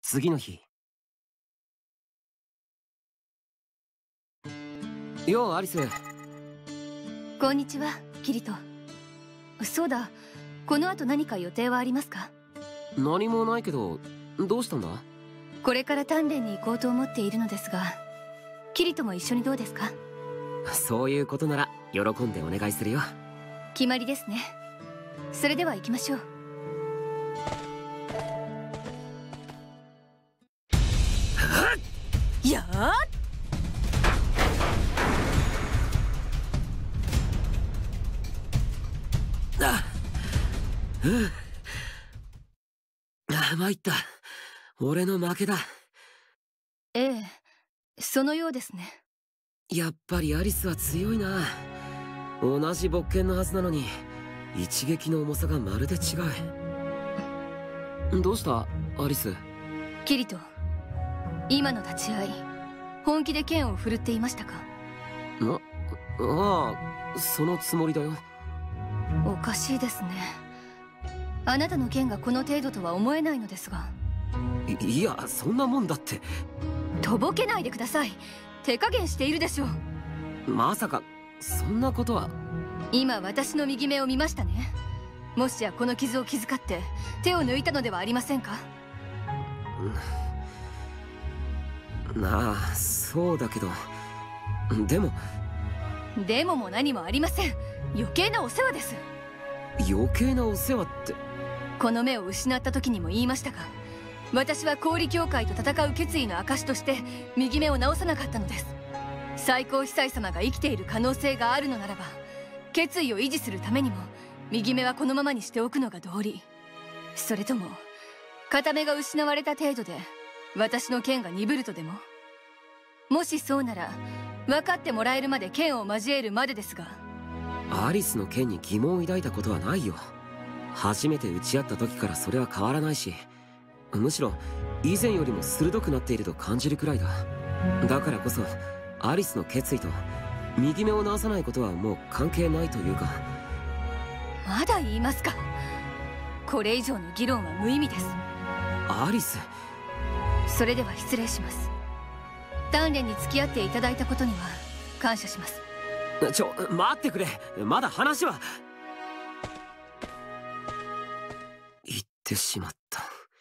次の日。ようアリス。 こんにちは、キリト。そうだ、この後何か予定はありますか？ 何もないけど、どうしたんだ？ これから鍛錬に行こうと思っているのですが、キリトも一緒にどうですか？ そういうことなら喜んでお願いするよ。 決まりですね。それでは行きましょう。やーっ！ 参った。俺の負けだ。 ええ、そのようですね。 やっぱりアリスは強いな。同じ木剣のはずなのに一撃の重さがまるで違う。どうしたアリス？ キリト、今の立ち合い本気で剣を振るっていましたか？ ああ、そのつもりだよ。 おかしいですね。あなたの剣がこの程度とは思えないのですが。 いや、そんなもんだって。 とぼけないでください。手加減しているでしょう。 まさかそんなことは。 今私の右目を見ましたね。もしやこの傷を気遣って手を抜いたのではありませんか？ なあ、そうだけど、でもも何もありません。余計なお世話です。 余計なお世話って。 この目を失った時にも言いましたが、私は氷教会と戦う決意の証として右目を治さなかったのです。最高司祭様が生きている可能性があるのならば、決意を維持するためにも右目はこのままにしておくのが道理。それとも片目が失われた程度で私の剣が鈍るとでも？もしそうなら分かってもらえるまで剣を交えるまでですが。 アリスの剣に疑問を抱いたことはないよ。初めて打ち合った時からそれは変わらないし、むしろ以前よりも鋭くなっていると感じるくらいだ。だからこそアリスの決意と右目を治さないことはもう関係ないというか。 まだ言いますか？これ以上の議論は無意味です。 アリス。 それでは失礼します。鍛錬に付き合っていただいたことには感謝します。 待ってくれ。まだ話は。言ってしまった。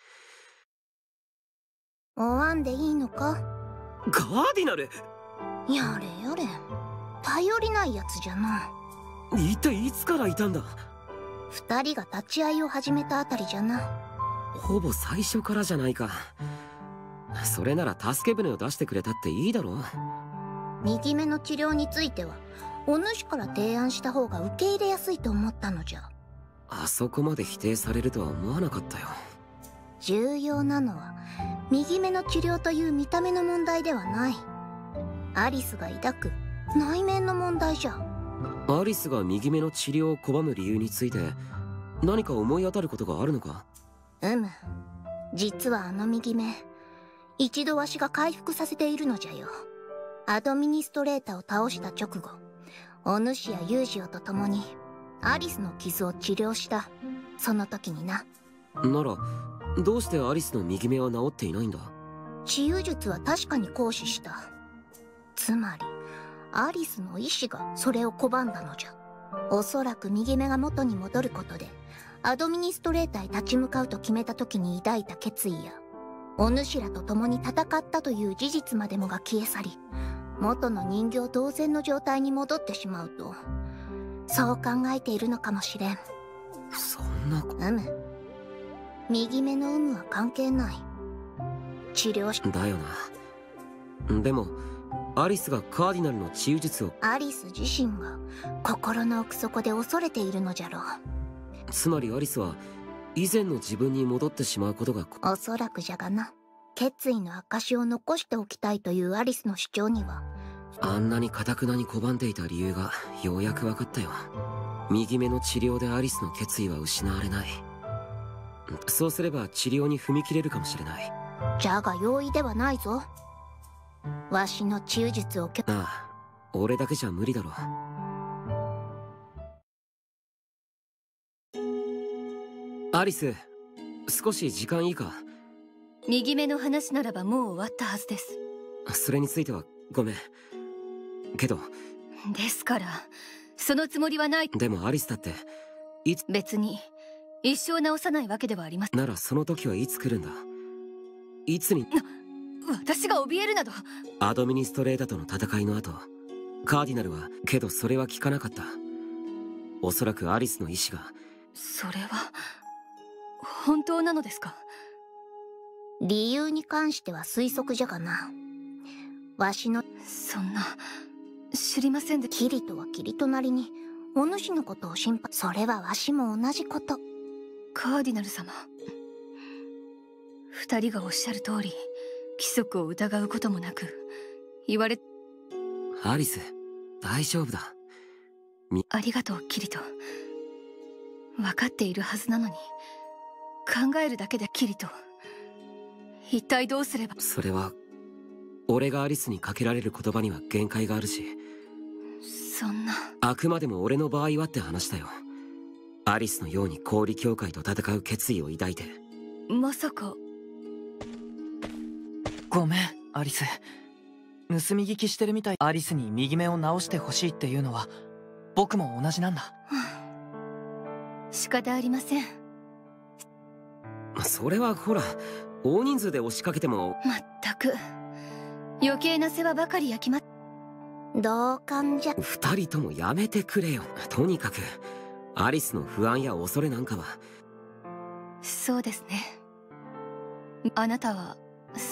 おわんでいいのか？ ガーディナル。 やれやれ、頼りないやつじゃな。 一体いつからいたんだ？ 二人が立ち会いを始めたあたりじゃな。 ほぼ最初からじゃないか。それなら助け舟を出してくれたっていいだろう。 右目の治療についてはお主から提案した方が受け入れやすいと思ったのじゃ。 あそこまで否定されるとは思わなかったよ。 重要なのは右目の治療という見た目の問題ではない。アリスが抱く内面の問題じゃ。 アリスが右目の治療を拒む理由について何か思い当たることがあるのか？ 実はあの右目、一度わしが回復させているのじゃよ。アドミニストレーターを倒した直後、お主やユージオと共にアリスの傷を治療した。その時にな。 ならどうしてアリスの右目は治っていないんだ？ 治癒術は確かに行使した。つまりアリスの意志がそれを拒んだのじゃ。おそらく右目が元に戻ることでアドミニストレーターへ立ち向かうと決めた時に抱いた決意や、お主らと共に戦ったという事実までもが消え去り、元の人形同然の状態に戻ってしまうと、そう考えているのかもしれん。 そんな。 右目の有無は関係ない。治療しだよな。でもアリスがカーディナルの治癒術を。 アリス自身が心の奥底で恐れているのじゃろう。 つまりアリスは以前の自分に戻ってしまうことが。 おそらくじゃがな。決意の証を残しておきたいというアリスの主張には。 あんなに頑なに拒んでいた理由がようやく分かったよ。右目の治療でアリスの決意は失われない。そうすれば治療に踏み切れるかもしれない。 じゃが容易ではないぞ。わしの治癒術をああ、俺だけじゃ無理だろう。アリス、少し時間いいか？ 右目の話ならばもう終わったはずです。 それについてはごめんけど。 ですからそのつもりはない。 でもアリスだって別に一生治さないわけではありません。 ならその時はいつ来るんだ。いつに。 私が怯えるなど。 アドミニストレータとの戦いの後、カーディナルはけどそれは聞かなかった。おそらくアリスの意志が。 それは本当なのですか？ 理由に関しては推測じゃがな。わしの。 そんな知りませんで。 キリトはキリトなりにお主のことを心配。それはわしも同じこと。 カーディナル様、二人がおっしゃる通り規則を疑うこともなく言われ。 アリス大丈夫だ。 ありがとうキリト。分かっているはずなのに考えるだけで。キリト、一体どうすれば。 それは俺がアリスにかけられる言葉には限界があるし。 そんな。 あくまでも俺の場合はって話だよ。アリスのように氷協会と戦う決意を抱いて。 まさか。 ごめんアリス、盗み聞きしてるみたい。アリスに右目を直してほしいっていうのは僕も同じなんだ。 仕方ありません。 それはほら大人数で押しかけても。 まったく余計な世話ばかり焼きま。 同感じゃ。 二人ともやめてくれよ。とにかくアリスの不安や恐れなんかは。 そうですね。あなたは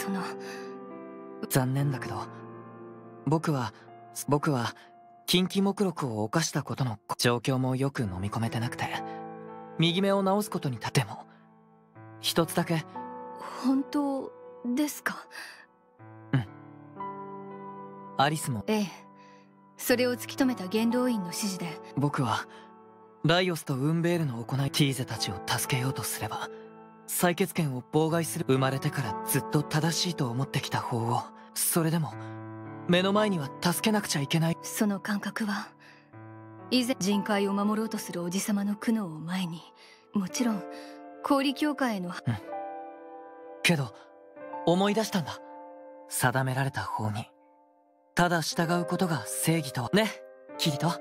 残念だけど僕は禁忌目録を犯したことの状況もよく飲み込めてなくて、右目を直すことに立ても一つだけ。 本当ですか？ うん。アリスも。 ええ、それを突き止めた元老院の指示で。 僕はライオスとウンベールの行いティーゼたちを助けようとすれば採血権を妨害する。生まれてからずっと正しいと思ってきた法を、それでも目の前には助けなくちゃいけない。 その感覚は以前人海を守ろうとするおじさまの苦悩を前に、もちろん氷協会への。 けど思い出したんだ。定められた法にただ従うことが正義とはね。キリト、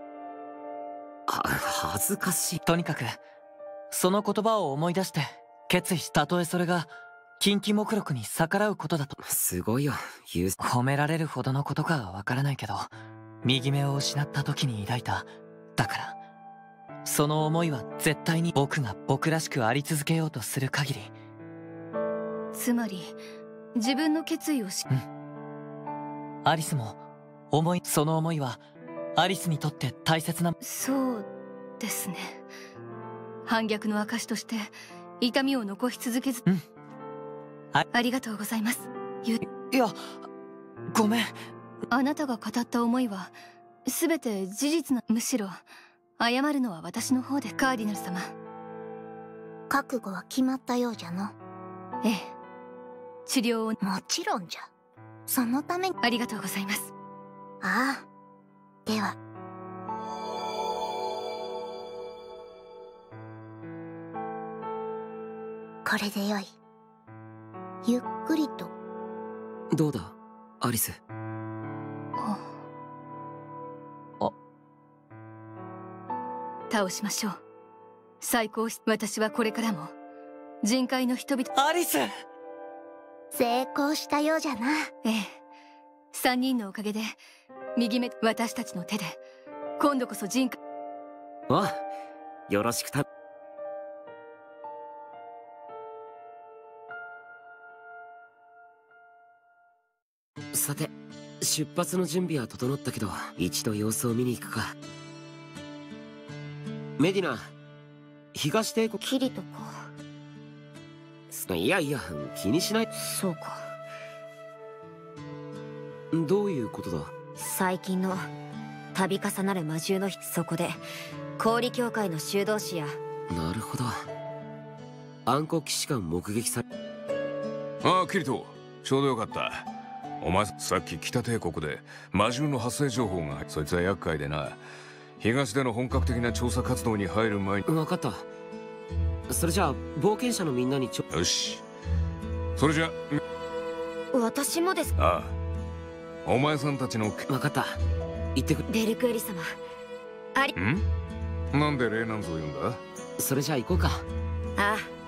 恥ずかしい。 とにかくその言葉を思い出して決意した。とえそれが禁忌目録に逆らうことだと。 すごいよ褒められるほどのことかはわからないけど、右目を失った時に抱いた。だからその思いは絶対に僕が僕らしくあり続けようとする限り。 つまり自分の決意をアリスもその思いはアリスにとって大切な。 そうですね。反逆の証として痛みを残し続けず。ありがとうございます。 いやごめん。 あなたが語った思いは全て事実な。むしろ謝るのは私の方で。カーディナル様、 覚悟は決まったようじゃの。 ええ、治療を。 もちろんじゃ。そのために。 ありがとうございます。 ああ、では。これでよい。ゆっくりと。 どうだアリス。 倒しましょう。最高し。私はこれからも人海の人々。 アリス、 成功したようじゃな。 ええ、3人のおかげで右目。私たちの手で今度こそ人海。 ああ、よろしく。さて出発の準備は整ったけど一度様子を見に行くか。メディナ、東帝国。 キリトか。 いやいや気にしない。 そうか。 どういうことだ。 最近の度重なる魔獣のそこで氷協会の修道士や。 なるほど。暗黒騎士官目撃され。 ああキリト、ちょうどよかった。お前さっき北帝国で魔獣の発生情報が。そいつは厄介でな。東での本格的な調査活動に入る前に。 分かった。それじゃあ冒険者のみんなによし、 それじゃ。 私もです。 ああ、お前さんたちの。 分かった、行ってくベルクエリ様、 なんでレイナンズを言うんだ？ それじゃあ行こうか。 ああ。